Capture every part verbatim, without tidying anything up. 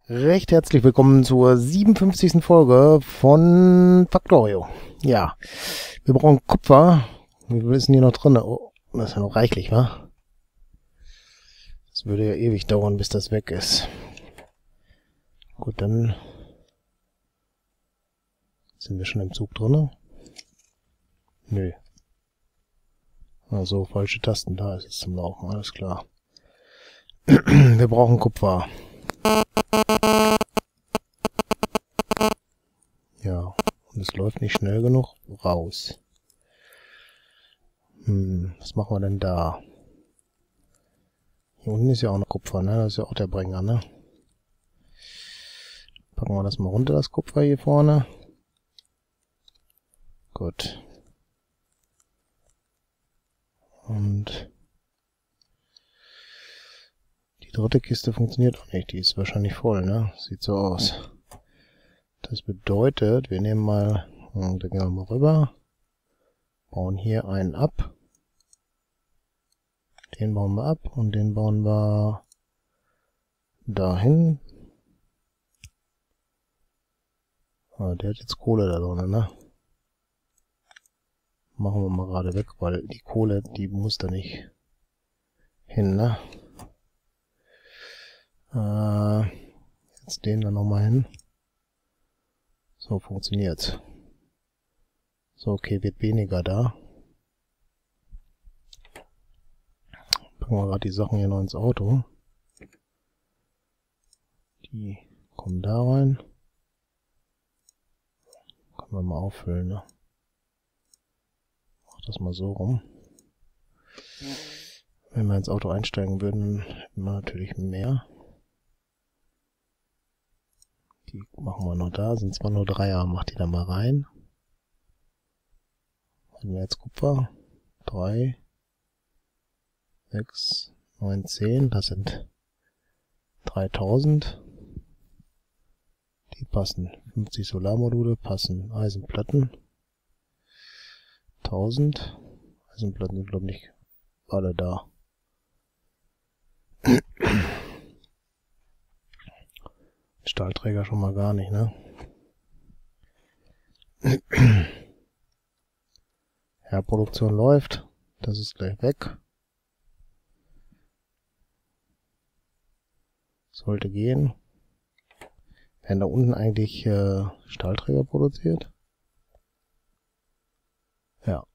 Recht herzlich willkommen zur siebenundfünfzigsten Folge von Factorio. Ja, wir brauchen Kupfer. Wie viel ist denn hier noch drin? Oh, das ist ja noch reichlich, wa? Das würde ja ewig dauern, bis das weg ist. Gut, dann sind wir schon im Zug drin. Nö. Also falsche Tasten, da ist es zum Laufen, alles klar. Wir brauchen Kupfer. Ja, und es läuft nicht schnell genug raus. Hm, was machen wir denn da? Hier unten ist ja auch noch Kupfer, ne? Das ist ja auch der Bringer, ne? Packen wir das mal runter, das Kupfer hier vorne. Gut. Und die dritte Kiste funktioniert auch nicht. Die ist wahrscheinlich voll, ne? Sieht so aus. Das bedeutet, wir nehmen mal, da gehen wir mal rüber, bauen hier einen ab. Den bauen wir ab und den bauen wir dahin. Ah, der hat jetzt Kohle da drin, ne? Machen wir mal gerade weg, weil die Kohle, die muss da nicht hin, ne? Äh, jetzt den da nochmal hin. So funktioniert's. So, okay, wird weniger da. Packen wir gerade die Sachen hier noch ins Auto. Die kommen da rein. Können wir mal auffüllen, ne? Mach das mal so rum. Wenn wir ins Auto einsteigen würden, hätten wir natürlich mehr. Die machen wir noch da, sind zwar nur Dreier, macht die da mal rein. Haben wir jetzt Kupfer. drei, sechs, neun, zehn, das sind dreitausend. Die passen. fünfzig Solarmodule passen. Eisenplatten. tausend. Eisenplatten sind glaube ich nicht alle da. Stahlträger schon mal gar nicht, ne? Ja, Produktion läuft. Das ist gleich weg. Sollte gehen. Werden da unten eigentlich äh, Stahlträger produziert? Ja.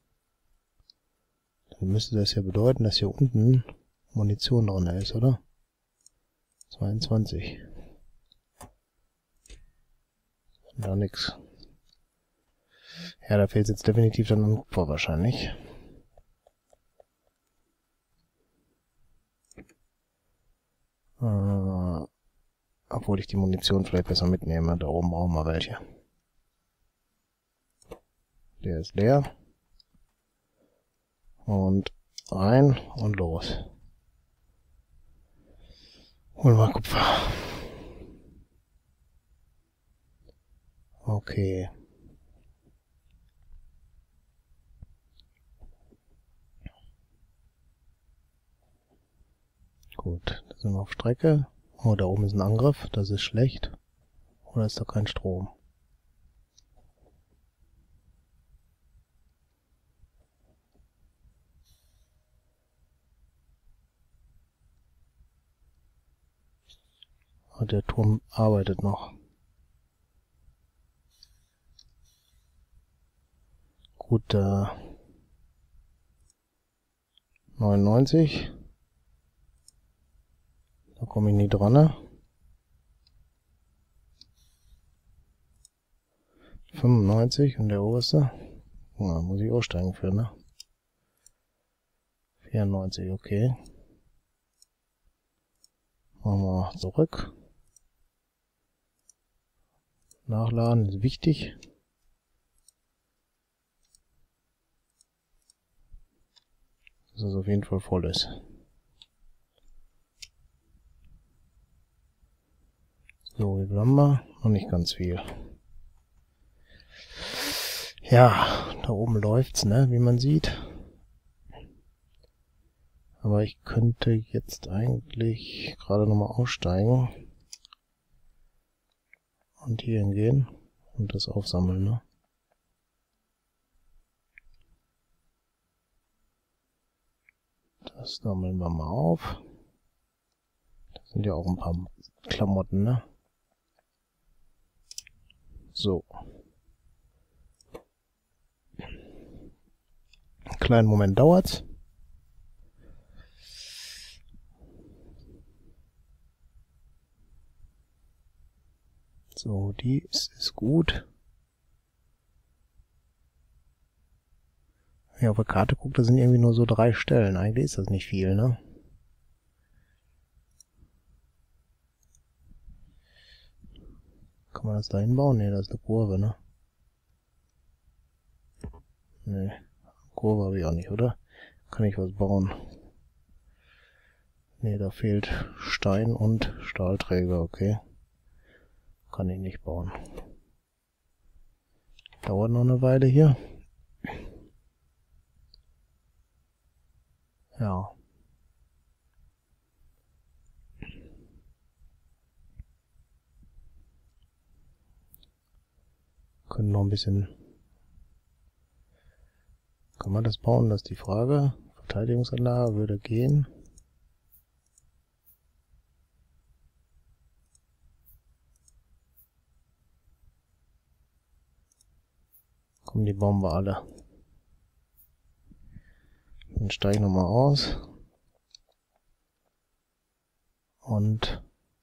Dann müsste das ja bedeuten, dass hier unten Munition drin ist, oder? zweiundzwanzig. Da nix. Ja, da fehlt jetzt definitiv dann ein Kupfer wahrscheinlich. Äh, obwohl ich die Munition vielleicht besser mitnehme. Da oben brauchen wir welche. Der ist leer. Und rein und los. Holen wir Kupfer. Okay. Gut, da sind wir auf Strecke. Oh, da oben ist ein Angriff, das ist schlecht. Oder ist da kein Strom? Oh, der Turm arbeitet noch. Gut, äh, neunundneunzig. Da komme ich nie dran, ne? fünfundneunzig und der oberste. Na, muss ich aussteigen für, ne? vierundneunzig, okay. Machen wir zurück. Nachladen ist wichtig. Dass es auf jeden Fall voll ist. So, wie viel haben wir? Noch nicht ganz viel. Ja, da oben läuft's, ne, wie man sieht. Aber ich könnte jetzt eigentlich gerade nochmal aussteigen. Und hier hingehen und das aufsammeln, ne? Das sammeln wir mal auf. Das sind ja auch ein paar Klamotten, ne? So. Einen kleinen Moment dauert's. So, dies ist gut. Wenn ich auf der Karte gucke, da sind irgendwie nur so drei Stellen. Eigentlich ist das nicht viel, ne? Kann man das da hinbauen? Ne, das ist eine Kurve, ne? Ne, Kurve habe ich auch nicht, oder? Kann ich was bauen? Ne, da fehlt Stein und Stahlträger, okay. Kann ich nicht bauen. Dauert noch eine Weile hier. Ja. Können noch ein bisschen... Kann man das bauen? Das ist die Frage. Verteidigungsanlage würde gehen. Kommen die bauen wir alle. Dann steige ich nochmal aus. Und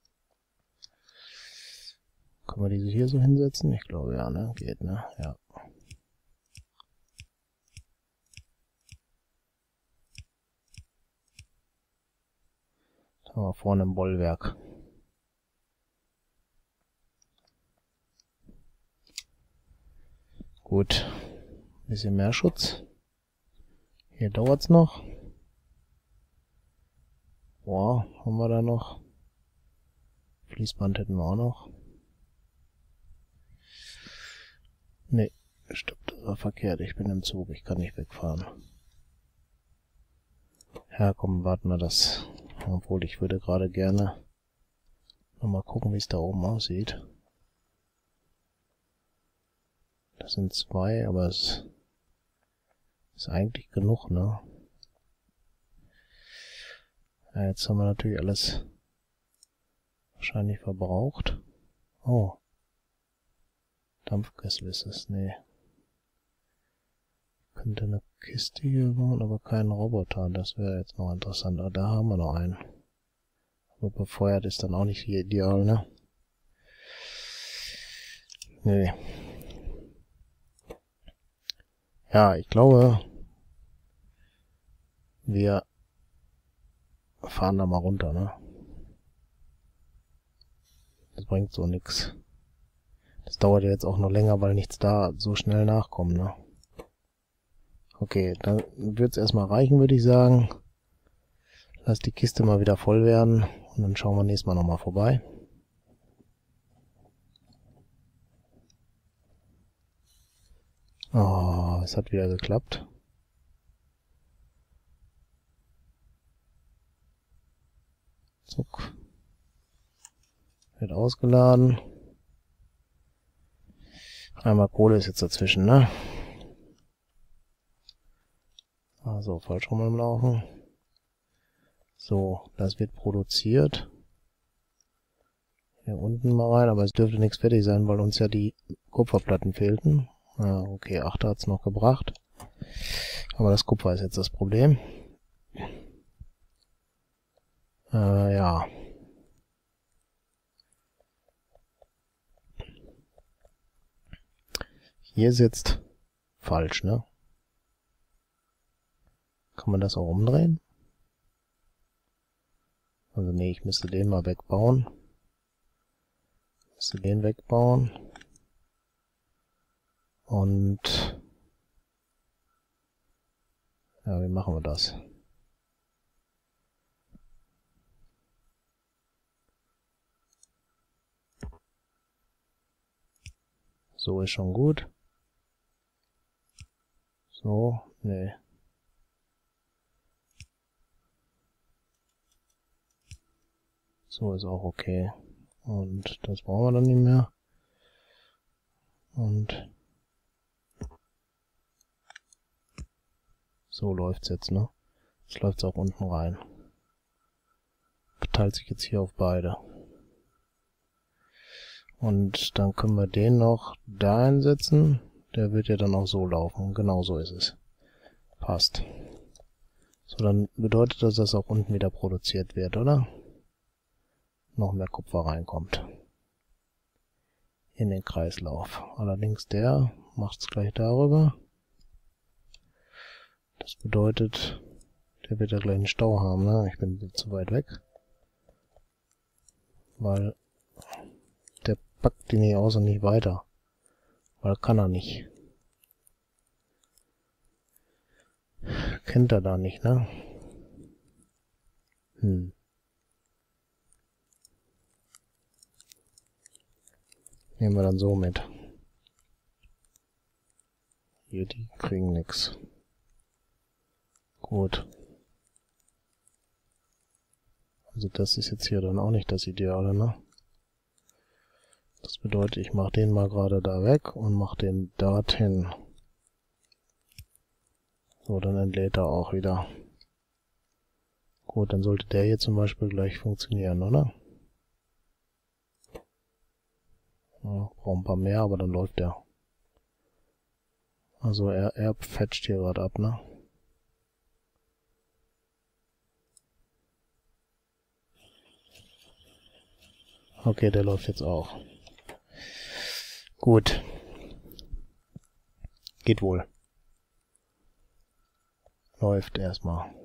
können wir diese hier so hinsetzen? Ich glaube ja, ne? Geht, ne? Ja. Da haben wir vorne ein Bollwerk. Gut. Ein bisschen mehr Schutz. Hier dauert's noch. Boah, haben wir da noch? Fließband hätten wir auch noch. Ne, stimmt, das war verkehrt. Ich bin im Zug, ich kann nicht wegfahren. Ja, komm, warten wir das. Obwohl, ich würde gerade gerne nochmal gucken, wie es da oben aussieht. Das sind zwei, aber es ist eigentlich genug, ne? Ja, jetzt haben wir natürlich alles wahrscheinlich verbraucht. Oh. Dampfkessel ist es, nee. Könnte eine Kiste hier bauen, aber keinen Roboter. Das wäre jetzt noch interessant. Aber da haben wir noch einen. Aber befeuert ist dann auch nicht ideal, ne? Nee. Ja, ich glaube, wir fahren da mal runter, ne? Das bringt so nix. Das dauert ja jetzt auch noch länger, weil nichts da so schnell nachkommt, ne? Okay, dann wird es erstmal reichen, würde ich sagen. Lass die Kiste mal wieder voll werden und dann schauen wir nächstes Mal nochmal vorbei. Oh, es hat wieder geklappt. Zuck. Wird ausgeladen. Einmal Kohle ist jetzt dazwischen, ne? Also, falsch rum am Laufen. So, das wird produziert. Hier unten mal rein, aber es dürfte nichts fertig sein, weil uns ja die Kupferplatten fehlten. Ja, okay, acht hat's noch gebracht. Aber das Kupfer ist jetzt das Problem. Äh, ja. Hier ist jetzt falsch, ne? Kann man das auch umdrehen? Also nee, ich müsste den mal wegbauen. Müsste den wegbauen. Und ja, wie machen wir das? So ist schon gut. So, nee. So ist auch okay. Und das brauchen wir dann nicht mehr. Und so läuft's jetzt, ne? Jetzt läuft's auch unten rein. Verteilt sich jetzt hier auf beide. Und dann können wir den noch da einsetzen. Der wird ja dann auch so laufen. Genau so ist es. Passt. So, dann bedeutet das, dass auch unten wieder produziert wird, oder? Noch mehr Kupfer reinkommt. In den Kreislauf. Allerdings der macht es gleich darüber. Das bedeutet, der wird ja gleich einen Stau haben, ne? Ich bin zu weit weg. Weil der packt die nicht aus und nicht weiter. Weil kann er nicht. Kennt er da nicht, ne? Hm. Nehmen wir dann so mit. Hier, die kriegen nix. Gut. Also das ist jetzt hier dann auch nicht das Ideale, ne? Das bedeutet, ich mache den mal gerade da weg und mache den dorthin. So, dann entlädt er auch wieder. Gut, dann sollte der hier zum Beispiel gleich funktionieren, oder? Ja, braucht ein paar mehr, aber dann läuft der. Also er, er fetcht hier gerade ab, ne? Okay, der läuft jetzt auch. Gut. Geht wohl. Läuft erstmal.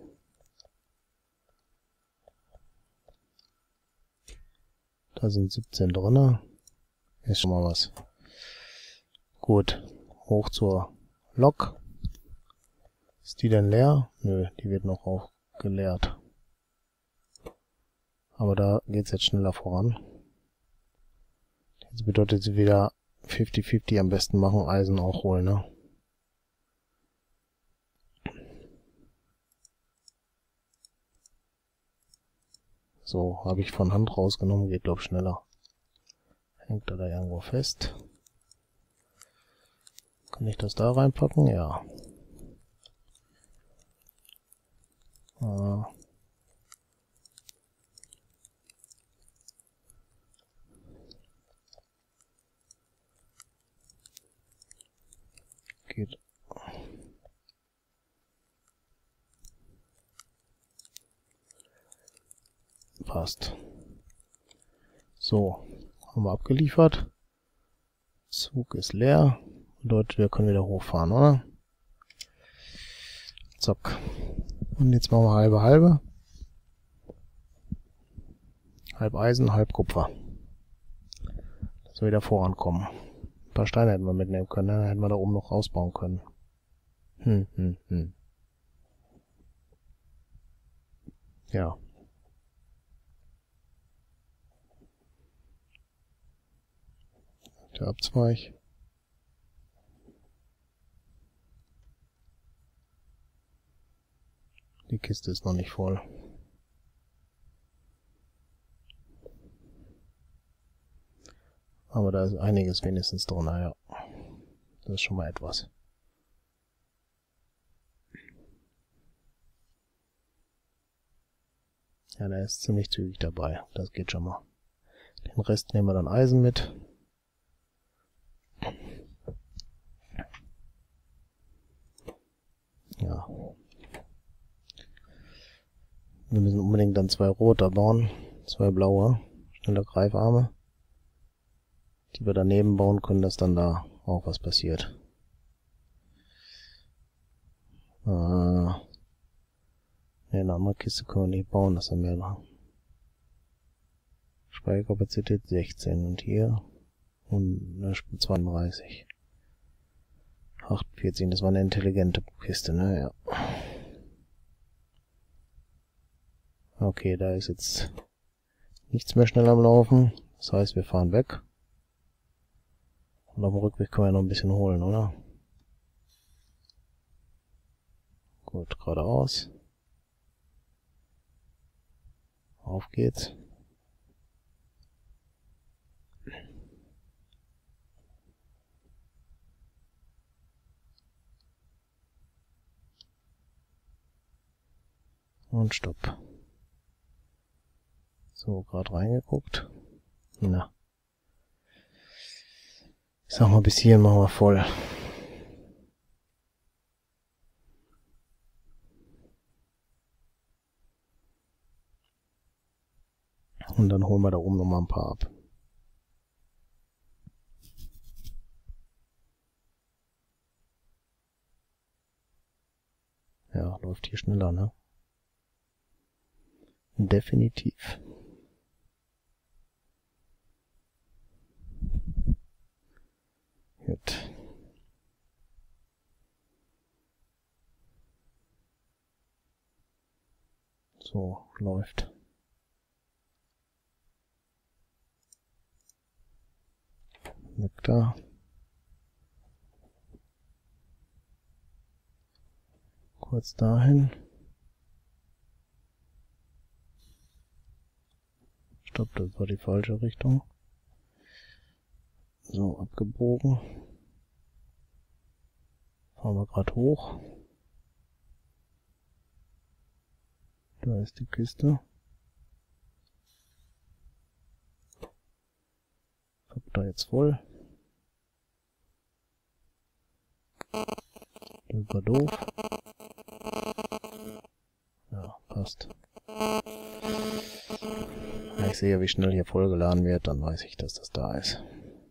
Da sind siebzehn drinne. Ist schon mal was. Gut. Hoch zur Lok. Ist die denn leer? Nö, die wird noch auch geleert. Aber da geht's jetzt schneller voran. Das bedeutet sie wieder fünfzig fünfzig am besten machen, Eisen auch holen, ne? So, habe ich von Hand rausgenommen, geht glaub schneller. Hängt er da irgendwo fest? Kann ich das da reinpacken? Ja. Ah. Geht. Passt. So, haben wir abgeliefert. Zug ist leer. Bedeutet, wir können wieder hochfahren, oder? Zack. Und jetzt machen wir halbe halbe. Halb Eisen, halb Kupfer. Dass wir wieder vorankommen. Ein paar Steine hätten wir mitnehmen können, dann hätten wir da oben noch rausbauen können. Hm, hm, hm. Ja. Der Abzweig. Die Kiste ist noch nicht voll. Aber da ist einiges wenigstens drin, naja. Das ist schon mal etwas. Ja, der ist ziemlich zügig dabei. Das geht schon mal. Den Rest nehmen wir dann Eisen mit. Ja. Wir müssen unbedingt dann zwei rote bauen. Zwei blaue. Schnelle Greifarme. Die wir daneben bauen können, dass dann da auch was passiert. Äh, ne, eine andere Kiste können wir nicht bauen, das haben wir da. Speicherkapazität sechzehn und hier und ne, zweiunddreißig. achtundvierzig, das war eine intelligente Kiste, ne, ja. Okay, da ist jetzt nichts mehr schnell am Laufen. Das heißt, wir fahren weg. Und auf dem Rückweg können wir noch ein bisschen holen, oder? Gut, geradeaus. Auf geht's. Und stopp. So, gerade reingeguckt. Na. Ich sag mal, bis hierhin machen wir voll. Und dann holen wir da oben nochmal ein paar ab. Ja, läuft hier schneller, ne? Definitiv. Gut. So, läuft. Weg da. Kurz dahin. Stopp, das war die falsche Richtung. So, abgebogen. Fahren wir gerade hoch. Da ist die Kiste. Faktor jetzt voll. Das war doof. Ja, passt. Wenn ich sehe, wie schnell hier vollgeladen wird, dann weiß ich, dass das da ist.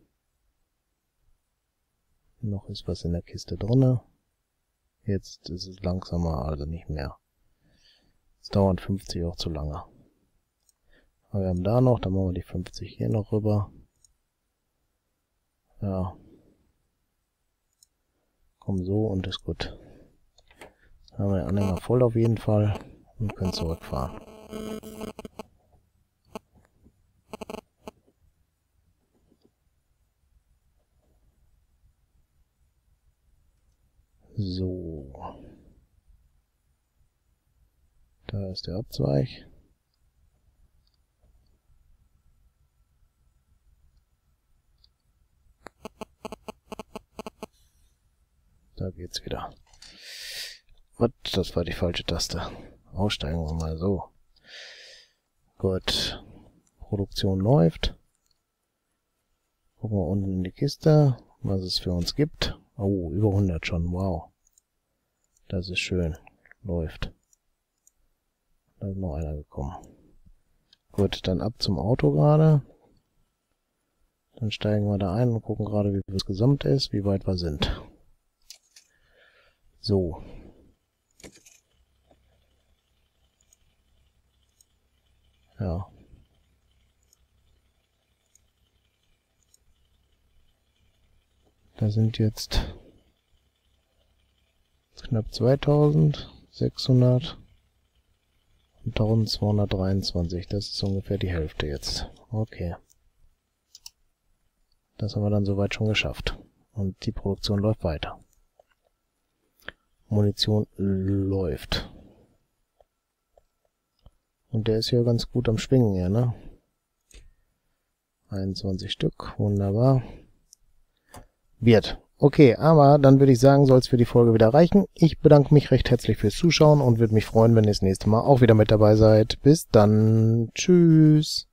Noch ist was in der Kiste drinne. Jetzt ist es langsamer, also nicht mehr. Es dauert fünfzig auch zu lange. Aber wir haben da noch, dann machen wir die fünfzig hier noch rüber. Ja. Komm so und ist gut. Dann haben wir den Anhänger voll auf jeden Fall und können zurückfahren. So. Da ist der Abzweig. Da geht's wieder. Was? Das war die falsche Taste. Aussteigen wir mal so. Gut. Produktion läuft. Gucken wir unten in die Kiste, was es für uns gibt. Oh, über hundert schon. Wow. Das ist schön. Läuft. Da ist noch einer gekommen. Gut, dann ab zum Auto gerade. Dann steigen wir da ein und gucken gerade, wie viel es gesamt ist, wie weit wir sind. So. Ja. Da sind jetzt knapp zweitausendsechshundert und eintausendzweihundertdreiundzwanzig. Das ist ungefähr die Hälfte jetzt. Okay. Das haben wir dann soweit schon geschafft. Und die Produktion läuft weiter. Munition läuft. Und der ist ja ganz gut am Schwingen hier, ne? einundzwanzig Stück, wunderbar. Wird. Okay, aber dann würde ich sagen, soll es für die Folge wieder reichen. Ich bedanke mich recht herzlich fürs Zuschauen und würde mich freuen, wenn ihr das nächste Mal auch wieder mit dabei seid. Bis dann. Tschüss.